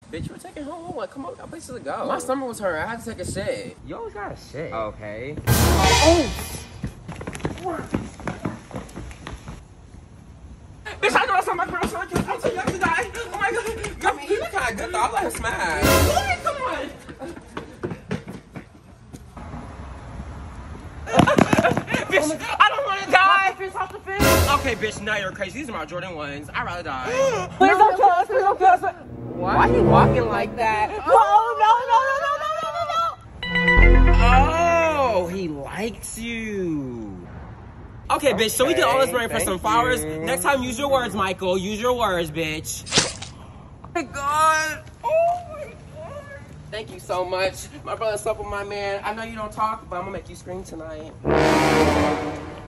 Bitch, you were taking home. Like, come on, we got places to go. My stomach was hurting. I had to take a shit. You always got a shit. Okay. Oh! Bitch, I know I saw my girl, so I'm too young to die. Oh my god. I mean, he look kind of good though. I'll let him smash. What? Come on. Bitch, I don't want to die. Off the fence. Okay, bitch, now you're crazy. These are my Jordan 1s. I'd rather die. Please don't kill us. Please don't kill us. Why are you walking like that? Oh, he likes you. Okay, bitch, so we did all this running for some flowers. Next time, use your words, Michael. Use your words, bitch. Oh my god. Oh my god. Thank you so much. My brother slept with my man. I know you don't talk, but I'm gonna make you scream tonight.